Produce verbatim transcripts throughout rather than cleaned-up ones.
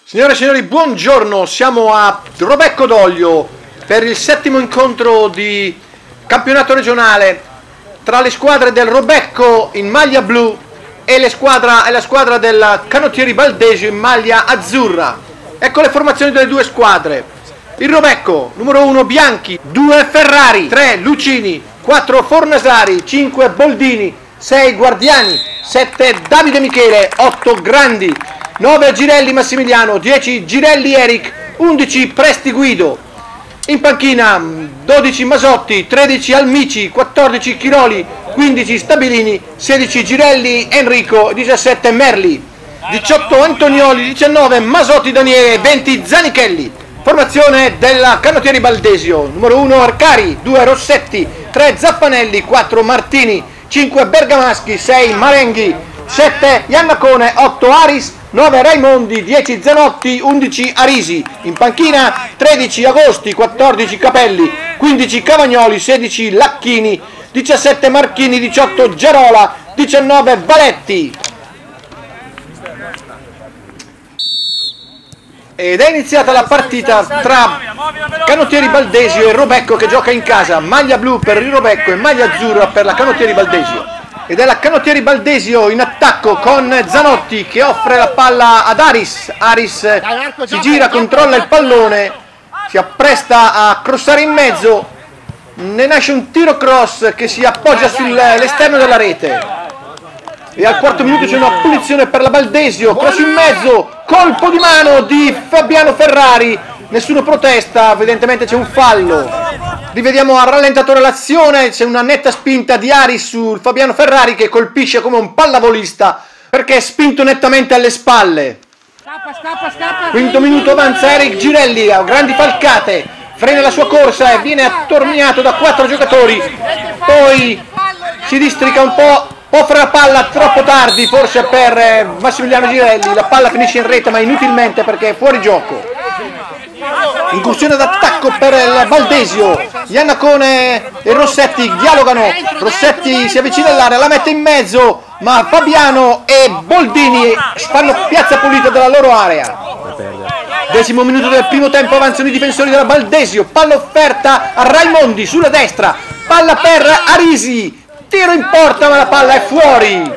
Signore e signori, buongiorno, siamo a Robecco d'Oglio per il settimo incontro di campionato regionale tra le squadre del Robecco in maglia blu e, le squadra, e la squadra del Canottieri Baldesio in maglia azzurra. Ecco le formazioni delle due squadre. Il Robecco, numero uno Bianchi, due Ferrari, tre Lucini, quattro Fornasari, cinque Boldini, sei Guardiani, sette Davide Michele, otto Grandi, nove Girelli Massimiliano, dieci Girelli Eric, undici Presti Guido. In panchina dodici Masotti, tredici Almici, quattordici Chiroli, quindici Stabilini, sedici Girelli Enrico, diciassette Merli, diciotto Antonioli, diciannove Masotti Daniele, venti Zanichelli. Formazione della Canottieri Baldesio, numero uno Arcari, due Rossetti, tre Zaffanelli, quattro Martini, cinque Bergamaschi, sei Marenghi, sette Iannacone, otto Aris, nove Raimondi, dieci Zanotti, undici Arisi. In panchina tredici Agosti, quattordici Capelli, quindici Cavagnoli, sedici Lacchini, diciassette Marchini, diciotto Gerola, diciannove Valetti. Ed è iniziata la partita tra Canottieri Baldesio e Robecco, che gioca in casa, maglia blu per il Robecco e maglia azzurra per la Canottieri Baldesio. Ed è la Canottieri Baldesio in attacco con Zanotti che offre la palla ad Aris. Aris si gira, controlla il pallone, si appresta a crossare in mezzo, ne nasce un tiro cross che si appoggia sull'esterno della rete. E al quarto minuto c'è una punizione per la Baldesio, cross in mezzo, colpo di mano di Fabiano Ferrari, nessuno protesta, evidentemente c'è un fallo. Rivediamo al rallentatore l'azione, c'è una netta spinta di Aris sul Fabiano Ferrari che colpisce come un pallavolista perché è spinto nettamente alle spalle. Scappa, scappa, scappa. Quinto minuto avanza Eric Girelli, a grandi falcate, frena la sua corsa e viene attorniato da quattro giocatori, poi si districa un po'. Offre la palla troppo tardi, forse per eh, Massimiliano Girelli, la palla finisce in rete ma inutilmente perché è fuori gioco. Incursione d'attacco per il Baldesio, Iannacone e Rossetti dialogano, Rossetti si avvicina all'area, la mette in mezzo, ma Fabiano e Boldini fanno piazza pulita della loro area. Decimo minuto del primo tempo, avanzano i difensori della Baldesio, palla offerta a Raimondi sulla destra, palla per Arisi. Tiro in porta ma la palla è fuori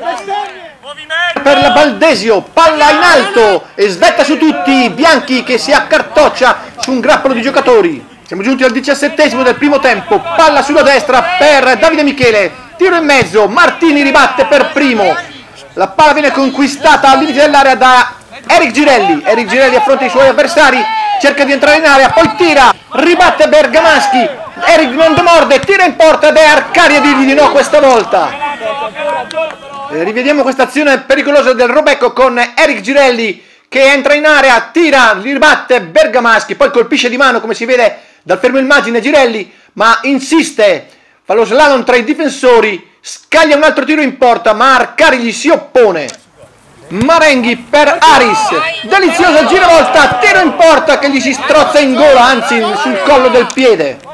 per la Baldesio, palla in alto e svetta su tutti, Bianchi che si accartoccia su un grappolo di giocatori. Siamo giunti al diciassettesimo del primo tempo, palla sulla destra per Davide Michele, tiro in mezzo, Martini ribatte per primo, la palla viene conquistata al limite dell'area da Eric Girelli, Eric Girelli affronta i suoi avversari, cerca di entrare in area, poi tira, ribatte Bergamaschi, Eric non demorde, tira in porta ed è Arcari a dirgli di no questa volta. E rivediamo questa azione pericolosa del Robecco con Eric Girelli che entra in area, tira, ribatte Bergamaschi, poi colpisce di mano come si vede dal fermo immagine Girelli, ma insiste, fa lo slalom tra i difensori, scaglia un altro tiro in porta ma Arcari gli si oppone. Marenghi per Aris, deliziosa giravolta, tiro in porta che gli si strozza in gola, anzi sul collo del piede.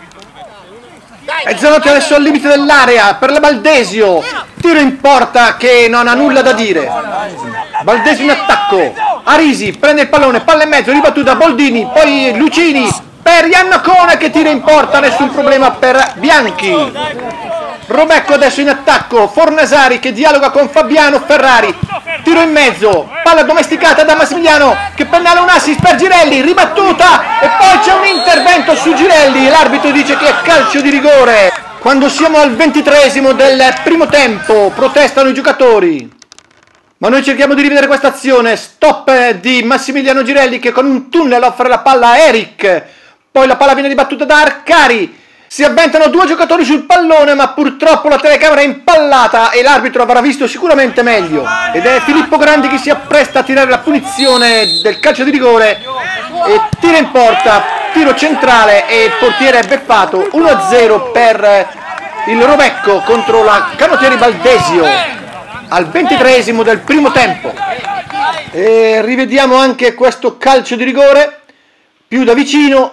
E Zanotti adesso al limite dell'area per la Baldesio, tiro in porta che non ha nulla da dire. Baldesio in attacco, Arisi prende il pallone, palla in mezzo, ribattuta Boldini, poi Lucini per Iannacone che tira in porta, nessun problema per Bianchi. Robecco adesso in attacco, Fornasari che dialoga con Fabiano Ferrari, tiro in mezzo, palla domesticata da Massimiliano che pennala un assist per Girelli, ribattuta e poi c'è un intervento su Girelli e l'arbitro dice che è calcio di rigore. Quando siamo al ventitreesimo del primo tempo protestano i giocatori, ma noi cerchiamo di rivedere questa azione, stop di Massimiliano Girelli che con un tunnel offre la palla a Eric, poi la palla viene ribattuta da Arcari. Si avventano due giocatori sul pallone ma purtroppo la telecamera è impallata e l'arbitro avrà visto sicuramente meglio. Ed è Filippo Grandi che si appresta a tirare la punizione del calcio di rigore e tira in porta, tiro centrale e il portiere è beffato. uno a zero per il Robecco contro la Canottieri Baldesio al ventitreesimo del primo tempo. E rivediamo anche questo calcio di rigore più da vicino.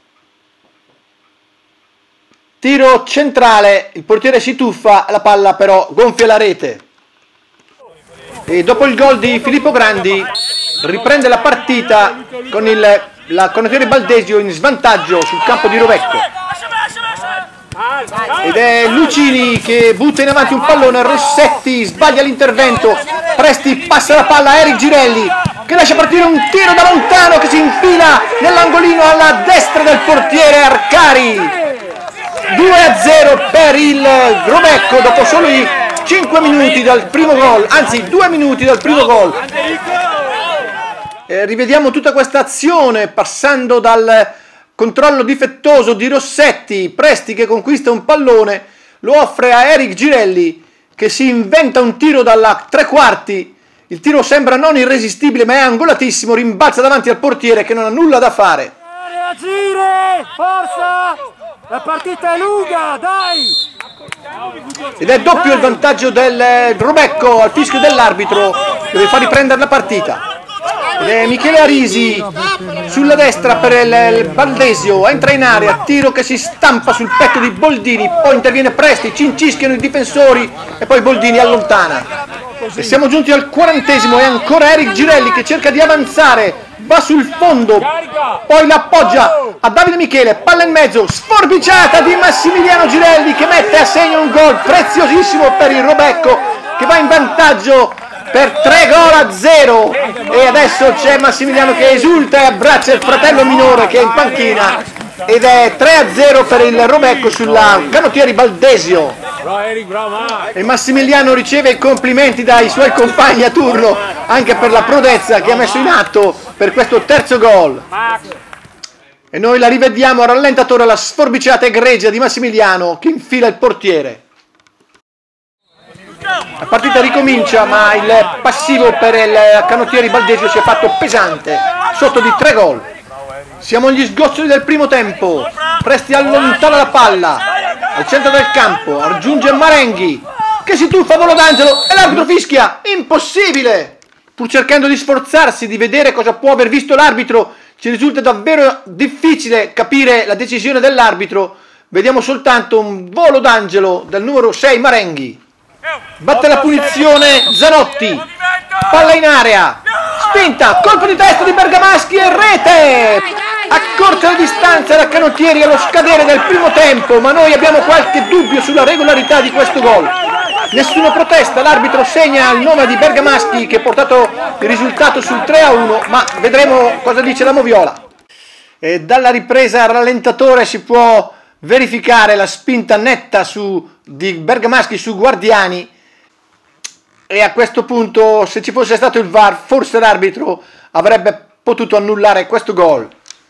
Tiro centrale, il portiere si tuffa, la palla però gonfia la rete. E dopo il gol di Filippo Grandi riprende la partita con il la Canottieri Baldesio in svantaggio sul campo di Rovecco. Ed è Lucini che butta in avanti un pallone, Rossetti sbaglia l'intervento, Presti passa la palla a Eric Girelli che lascia partire un tiro da lontano che si infila nell'angolino alla destra del portiere Arcari. due a zero per il Rovecco dopo solo i cinque minuti dal primo gol, anzi due minuti dal primo gol. Eh, rivediamo tutta questa azione passando dal controllo difettoso di Rossetti, Presti che conquista un pallone, lo offre a Eric Girelli che si inventa un tiro dalla tre quarti, il tiro sembra non irresistibile ma è angolatissimo, rimbalza davanti al portiere che non ha nulla da fare. Reagire, forza, la partita è lunga, dai! Ed è doppio il vantaggio del Rovecco al fischio dell'arbitro, deve far riprendere la partita. Ed è Michele Arisi sulla destra per il, il Baldesio, entra in area, tiro che si stampa sul petto di Boldini, poi interviene Presti, cincischiano i difensori e poi Boldini allontana. E siamo giunti al quarantesimo e ancora Eric Girelli che cerca di avanzare, va sul fondo, poi l'appoggia a Davide Michele, palla in mezzo, sforbiciata di Massimiliano Girelli che mette a segno un gol preziosissimo per il Rovecco che va in vantaggio per tre gol a zero. E adesso c'è Massimiliano che esulta e abbraccia il fratello minore che è in panchina ed è tre a zero per il Rovecco sulla Canottieri Baldesio. E Massimiliano riceve i complimenti dai suoi compagni a turno anche per la prodezza che ha messo in atto per questo terzo gol. E noi la rivediamo a rallentatore, la sforbiciata egregia di Massimiliano che infila il portiere. La partita ricomincia ma il passivo per il Canottieri Baldesio si è fatto pesante, sotto di tre gol. Siamo agli sgoccioli del primo tempo, Presti allontana la palla, al centro del campo, raggiunge Marenghi, che si tuffa a volo d'angelo e l'arbitro fischia, impossibile! Pur cercando di sforzarsi di vedere cosa può aver visto l'arbitro, ci risulta davvero difficile capire la decisione dell'arbitro, vediamo soltanto un volo d'angelo del numero sei Marenghi. Batte la punizione Zanotti, palla in area, spinta, colpo di testa di Bergamaschi e rete! Accorcia la distanza da Canottieri allo scadere del primo tempo, ma noi abbiamo qualche dubbio sulla regolarità di questo gol. Nessuna protesta, l'arbitro segna il nome di Bergamaschi che ha portato il risultato sul tre a uno, ma vedremo cosa dice la Moviola. E dalla ripresa al rallentatore si può verificare la spinta netta su, di Bergamaschi su Guardiani e a questo punto se ci fosse stato il V A R forse l'arbitro avrebbe potuto annullare questo gol.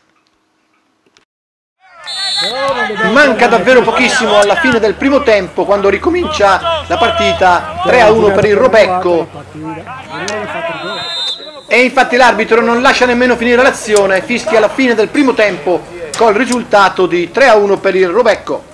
Manca davvero pochissimo alla fine del primo tempo quando ricomincia la partita, tre a uno per il Rovecco e infatti l'arbitro non lascia nemmeno finire l'azione, fischia alla fine del primo tempo col risultato di tre a uno per il Rovecco.